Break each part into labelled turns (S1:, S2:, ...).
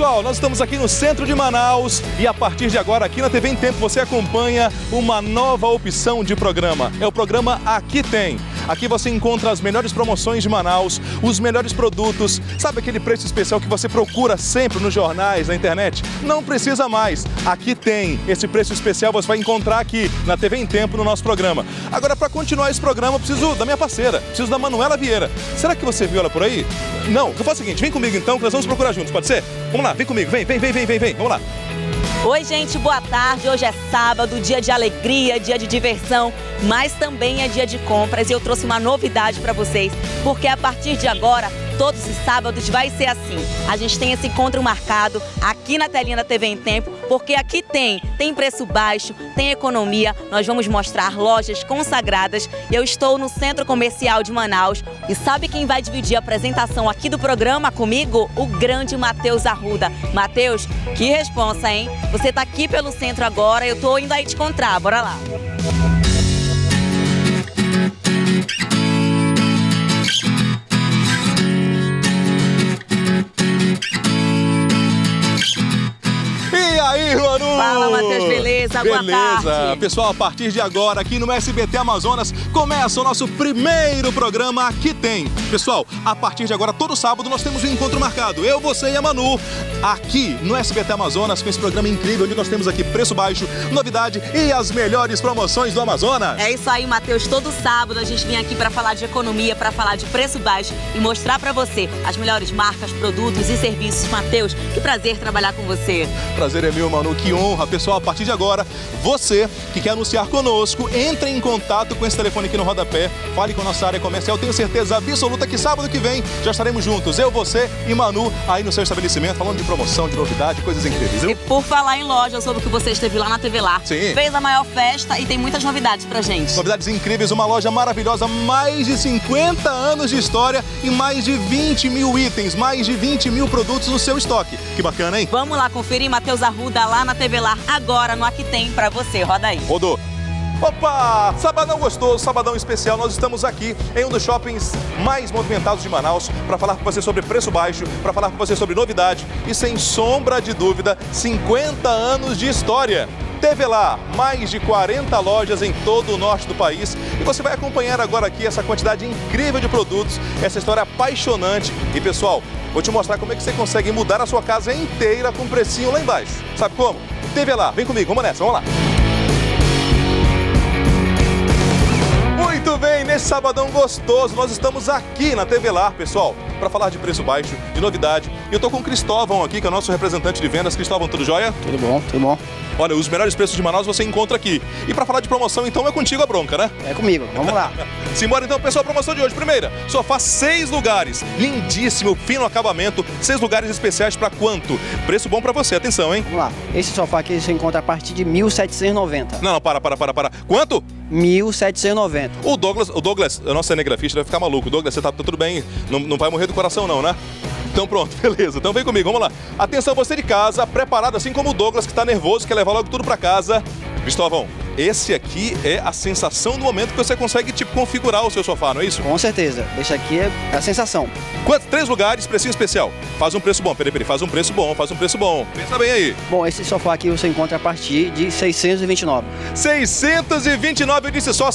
S1: Pessoal, nós estamos aqui no centro de Manaus e a partir de agora aqui na TV em Tempo você acompanha uma nova opção de programa. É o programa Aqui Tem. Aqui você encontra as melhores promoções de Manaus, os melhores produtos. Sabe aquele preço especial que você procura sempre nos jornais, na internet? Não precisa mais. Aqui tem. Esse preço especial você vai encontrar aqui na TV em Tempo no nosso programa. Agora, para continuar esse programa, eu preciso da minha parceira, preciso da Manuela Vieira. Será que você viu ela por aí? Não, eu faço o seguinte, vem comigo então que nós vamos procurar juntos, pode ser? Vamos lá, vem comigo, vem, vamos lá.
S2: Oi, gente, boa tarde. Hoje é sábado, dia de alegria, dia de diversão, mas também é dia de compras e eu trouxe uma novidade para vocês, porque a partir de agora, todos os sábados vai ser assim. A gente tem esse encontro marcado aqui na telinha da TV em Tempo, porque aqui tem preço baixo, tem economia. Nós vamos mostrar lojas consagradas e eu estou no Centro Comercial de Manaus. E sabe quem vai dividir a apresentação aqui do programa comigo? O grande Matheus Arruda. Matheus, que responsa, hein? Você tá aqui pelo centro agora, eu tô indo aí te encontrar, bora lá.
S1: E aí, Manu?
S2: Fala, Matheus, beleza? Boa tarde.
S1: Pessoal, a partir de agora, aqui no SBT Amazonas, começa o nosso primeiro programa Aqui Tem. Pessoal, a partir de agora, todo sábado, nós temos um encontro marcado. Eu, você e a Manu, aqui no SBT Amazonas, com esse programa incrível, onde nós temos aqui preço baixo, novidade e as melhores promoções do Amazonas.
S2: É isso aí, Matheus. Todo sábado a gente vem aqui para falar de economia, para falar de preço baixo e mostrar para você as melhores marcas, produtos e serviços. Matheus, que prazer trabalhar com você.
S1: Prazer é meu, Manu, que honra. Pessoal, a partir de agora, você que quer anunciar conosco, entre em contato com esse telefone aqui no rodapé, fale com a nossa área comercial. Tenho certeza absoluta que sábado que vem já estaremos juntos, eu, você e Manu, aí no seu estabelecimento, falando de promoção, de novidade, coisas incríveis, viu?
S2: E por falar em loja, eu soube que você esteve lá na TV Lar.
S1: Sim.
S2: Fez a maior festa e tem muitas novidades pra gente.
S1: Novidades incríveis, uma loja maravilhosa, mais de 50 anos de história e mais de 20 mil itens, mais de 20 mil produtos no seu estoque. Que bacana, hein?
S2: Vamos lá conferir Matheus Arruda lá na TV Lar, agora no Aqui Tem pra você. Roda aí.
S1: Rodou. Opa! Sabadão gostoso, sabadão especial. Nós estamos aqui em um dos shoppings mais movimentados de Manaus para falar com você sobre preço baixo, para falar com você sobre novidade e, sem sombra de dúvida, 50 anos de história. TV Lar, mais de 40 lojas em todo o norte do país e você vai acompanhar agora aqui essa quantidade incrível de produtos, essa história apaixonante. E, pessoal, vou te mostrar como é que você consegue mudar a sua casa inteira com um precinho lá embaixo. Sabe como? TV Lar, vem comigo, vamos nessa, vamos lá. Muito bem, nesse sabadão gostoso, nós estamos aqui na TV Lar, pessoal, para falar de preço baixo, de novidade. E eu tô com o Cristóvão aqui, que é o nosso representante de vendas. Cristóvão, tudo jóia?
S3: Tudo bom, tudo bom.
S1: Olha, os melhores preços de Manaus você encontra aqui. E para falar de promoção, então, é contigo a bronca, né?
S3: É comigo, vamos lá.
S1: Simbora então, pessoal, a promoção de hoje. Primeira, sofá 6 lugares, lindíssimo, fino acabamento, 6 lugares especiais para quanto? Preço bom para você, atenção, hein?
S3: Vamos lá. Esse sofá aqui você encontra a partir de 1.790.
S1: Não, para. Quanto?
S3: 1.790.
S1: O Douglas, a nossa cinegrafista vai ficar maluco. Douglas, você tá tudo bem? Não vai morrer do coração não, né? Então pronto, beleza. Então vem comigo, vamos lá. Atenção, você de casa, preparado assim como o Douglas, que tá nervoso, quer levar logo tudo para casa. Cristóvão, esse aqui é a sensação do momento que você consegue, tipo, configurar o seu sofá, não é isso?
S3: Com certeza. Deixa aqui a sensação.
S1: Quantos? 3 lugares, precinho especial. Faz um preço bom, peraí, faz um preço bom. Pensa bem aí.
S3: Bom, esse sofá aqui você encontra a partir de 629.
S1: 629, eu disse só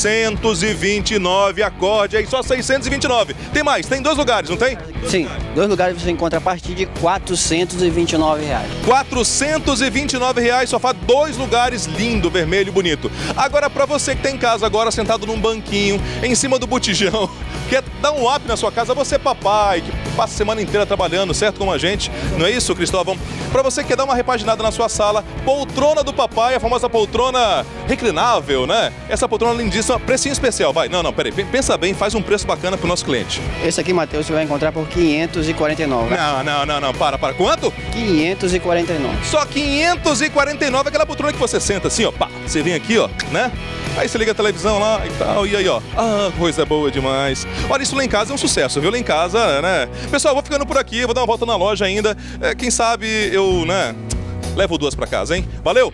S1: 629, acorde aí, só 629. Tem mais, tem 2 lugares, não tem?
S3: Sim, 2 lugares você encontra a partir de 429 reais.
S1: 429 reais, sofá, 2 lugares, lindo, vermelho, bonito. Agora, para você que tá em casa agora, sentado num banquinho, em cima do botijão, quer dar um up na sua casa, você papai, que passa a semana inteira trabalhando, certo, como a gente, não é isso, Cristóvão? Para você que quer dar uma repaginada na sua sala, poltrona do papai, a famosa poltrona reclinável, né? Essa poltrona lindíssima, precinho especial, vai. Não, peraí, pensa bem, faz um preço bacana pro nosso cliente.
S3: Esse aqui, Matheus, você vai encontrar por 549.
S1: Não, para. Quanto?
S3: 549.
S1: Só 549, aquela poltrona que você senta assim, ó, pá, você vem aqui, ó, né? Aí você liga a televisão lá e tal, e aí, ó, coisa boa demais. Olha, isso lá em casa é um sucesso, viu? Lá em casa, né? Pessoal, vou ficando por aqui, vou dar uma volta na loja ainda. Quem sabe eu, né, levo 2 pra casa, hein? Valeu!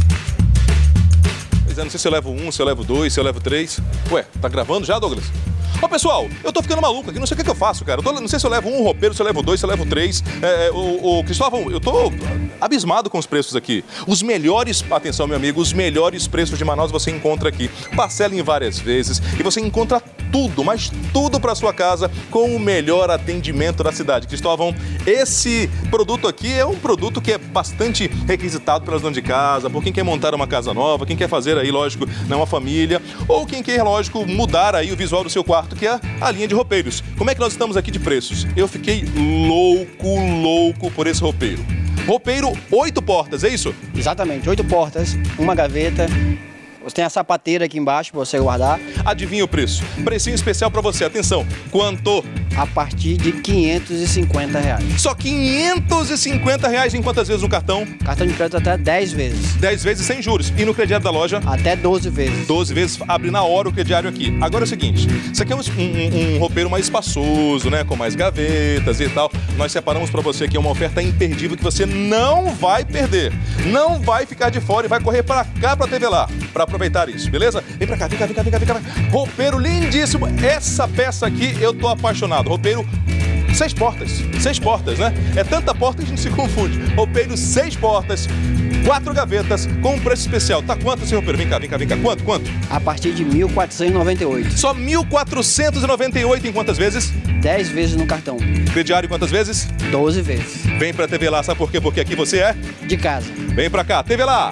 S1: Pois é, não sei se eu levo 1, se eu levo 2, se eu levo 3. Ué, tá gravando já, Douglas? Ô, pessoal, eu tô ficando maluco aqui, não sei o que eu faço, cara. Não sei se eu levo um roupeiro, se eu levo 2, se eu levo 3. Cristóvão, eu tô abismado com os preços aqui. Os melhores, atenção, meu amigo, os melhores preços de Manaus você encontra aqui. Parcela em várias vezes e você encontra tudo, mas tudo para sua casa com o melhor atendimento da cidade. Cristóvão, esse produto aqui é um produto que é bastante requisitado pelas donas de casa, por quem quer montar uma casa nova, quem quer fazer aí, lógico, uma família, ou quem quer, lógico, mudar aí o visual do seu quarto, que é a linha de roupeiros. Como é que nós estamos aqui de preços? Eu fiquei louco por esse roupeiro. Roupeiro 8 portas, é isso?
S3: Exatamente, 8 portas, uma gaveta. Você tem a sapateira aqui embaixo para você guardar.
S1: Adivinha o preço? Precinho especial para você, atenção. Quanto?
S3: A partir de R$550.
S1: Só R$550 em quantas vezes no cartão?
S3: Cartão de crédito até 10 vezes.
S1: 10 vezes sem juros. E no crediário da loja?
S3: Até 12 vezes.
S1: 12 vezes, abre na hora o crediário aqui. Agora é o seguinte, isso aqui é um roupeiro mais espaçoso, né? Com mais gavetas e tal. Nós separamos para você aqui uma oferta imperdível que você não vai perder. Não vai ficar de fora e vai correr para cá para TV lá, para aproveitar isso, beleza? Vem pra cá, vem cá. Roupeiro lindíssimo. Essa peça aqui eu tô apaixonado. Roupeiro 6 portas, né? É tanta porta que a gente se confunde. Roupeiro 6 portas, 4 gavetas, com um preço especial. Tá quanto, senhor roupeiro? Vem cá. Quanto?
S3: A partir de R$1.498.
S1: Só R$1.498 em quantas vezes?
S3: 10 vezes no cartão.
S1: Crediário quantas vezes?
S3: 12 vezes.
S1: Vem pra TV lá, sabe por quê? Porque aqui você é?
S3: De casa.
S1: Vem pra cá, TV lá.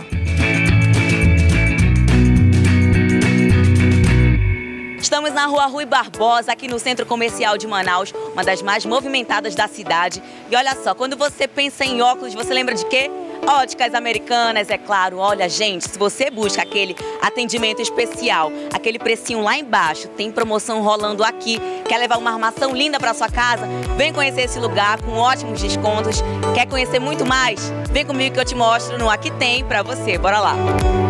S2: Estamos na rua Rui Barbosa, aqui no Centro Comercial de Manaus, uma das mais movimentadas da cidade. E olha só, quando você pensa em óculos, você lembra de quê? Óticas Americanas, é claro. Olha, gente, se você busca aquele atendimento especial, aquele precinho lá embaixo, tem promoção rolando aqui, quer levar uma armação linda para sua casa? Vem conhecer esse lugar com ótimos descontos. Quer conhecer muito mais? Vem comigo que eu te mostro no Aqui Tem para você. Bora lá!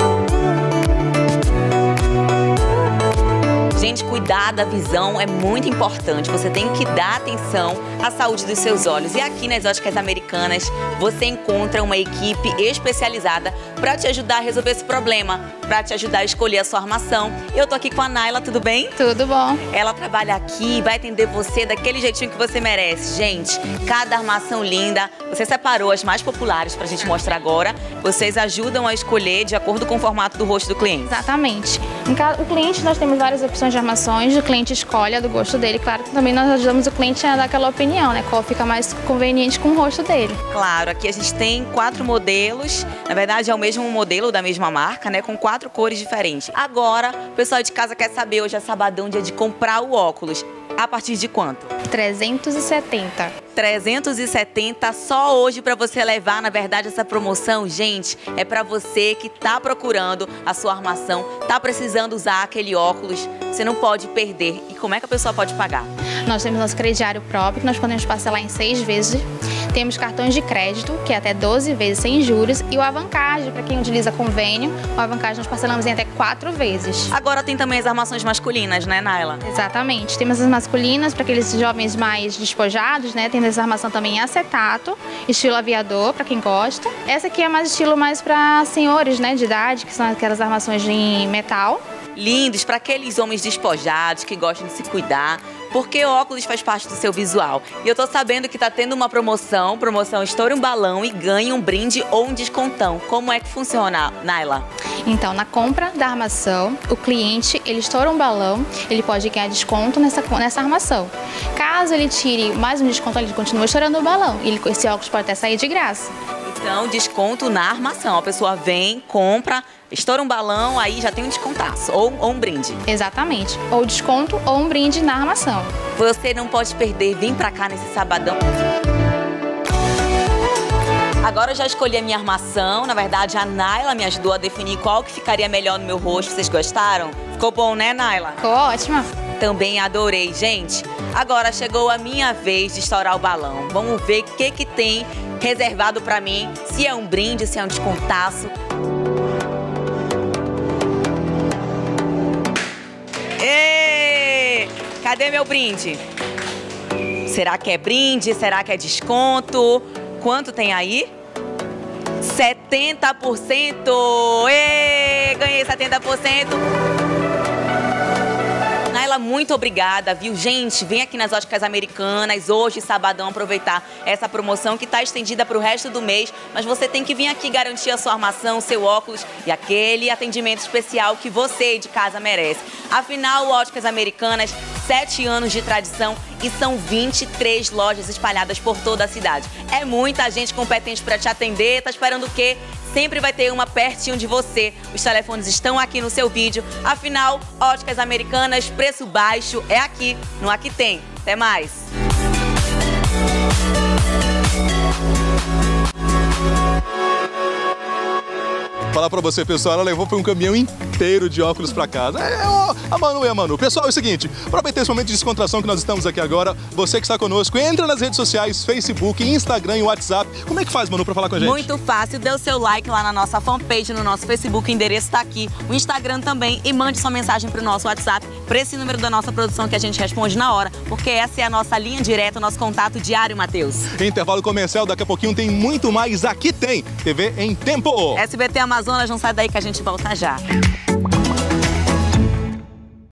S2: Gente, cuidar da visão é muito importante. Você tem que dar atenção à saúde dos seus olhos. E aqui nas Óticas Americanas, você encontra uma equipe especializada para te ajudar a resolver esse problema, para te ajudar a escolher a sua armação. Eu tô aqui com a Naila, tudo bem?
S4: Tudo bom.
S2: Ela trabalha aqui e vai atender você daquele jeitinho que você merece. Gente, cada armação linda. Você separou as mais populares pra gente mostrar agora. Vocês ajudam a escolher de acordo com o formato do rosto do cliente.
S4: Exatamente. O cliente, nós temos várias opções de armações, o cliente escolhe a do gosto dele. Claro que também nós ajudamos o cliente a dar aquela opinião, né? Qual fica mais conveniente com o rosto dele.
S2: Claro, aqui a gente tem 4 modelos. Na verdade, é o mesmo modelo da mesma marca, né? Com 4 cores diferentes. Agora, o pessoal de casa quer saber, hoje é sabadão, dia de comprar o óculos. A partir de quanto?
S4: 370.
S2: 370 só hoje para você levar. Na verdade, essa promoção, gente, é para você que tá procurando a sua armação, tá precisando usar aquele óculos, você não pode perder. E como é que a pessoa pode pagar?
S4: Nós temos nosso crediário próprio, que nós podemos parcelar em 6 vezes. Temos cartões de crédito, que é até 12 vezes sem juros. E o Avancard, para quem utiliza convênio, o Avancard nós parcelamos em até 4 vezes.
S2: Agora tem também as armações masculinas, né, Naila?
S4: Exatamente. Temos as masculinas para aqueles jovens mais despojados, né? Temos essa armação também em acetato, estilo aviador, para quem gosta. Essa aqui é mais estilo mais para senhores, né, de idade, que são aquelas armações de metal.
S2: Lindos para aqueles homens despojados que gostam de se cuidar, porque o óculos faz parte do seu visual. E eu tô sabendo que tá tendo uma promoção estoure um balão e ganhe um brinde ou um descontão. Como é que funciona, Naila?
S4: Então, na compra da armação, o cliente, ele estoura um balão, ele pode ganhar desconto nessa armação. Caso ele tire mais um desconto, ele continua estourando o balão. Esse óculos pode até sair de graça.
S2: Então, desconto na armação. A pessoa vem, compra, estoura um balão, aí já tem um descontaço, ou um brinde.
S4: Exatamente. Ou desconto ou um brinde na armação.
S2: Você não pode perder, vem pra cá nesse sabadão. Agora eu já escolhi a minha armação. Na verdade, a Naila me ajudou a definir qual que ficaria melhor no meu rosto. Vocês gostaram? Ficou bom, né, Naila?
S4: Ficou ótima.
S2: Também adorei, gente. Agora chegou a minha vez de estourar o balão. Vamos ver o que tem reservado pra mim. Se é um brinde, se é um descontaço. Ê! Cadê meu brinde? Será que é brinde? Será que é desconto? Quanto tem aí? 70%! Ê! Ganhei 70%! Naila, muito obrigada, viu? Gente, vem aqui nas Óticas Americanas hoje, sabadão, aproveitar essa promoção que está estendida para o resto do mês, mas você tem que vir aqui garantir a sua armação, seu óculos e aquele atendimento especial que você de casa merece. Afinal, Óticas Americanas, 7 anos de tradição e são 23 lojas espalhadas por toda a cidade. É muita gente competente para te atender, tá esperando o quê? Sempre vai ter uma pertinho de você. Os telefones estão aqui no seu vídeo. Afinal, Óticas Americanas, preço baixo é aqui, no Aqui Tem. Até mais!
S1: Falar pra você, pessoal, ela levou um caminhão inteiro de óculos pra casa. A Manu. Pessoal, é o seguinte, aproveita esse momento de descontração que nós estamos aqui agora. Você que está conosco, entra nas redes sociais, Facebook, Instagram e WhatsApp. Como é que faz, Manu, pra falar com a gente?
S2: Muito fácil, dê o seu like lá na nossa fanpage, no nosso Facebook, o endereço tá aqui, o Instagram também, e mande sua mensagem pro nosso WhatsApp, pra esse número da nossa produção que a gente responde na hora, porque essa é a nossa linha direta, o nosso contato diário, Matheus.
S1: Intervalo comercial, daqui a pouquinho tem muito mais Aqui Tem, TV em Tempo.
S2: SBT Amazonas, não sai daí que a gente volta já.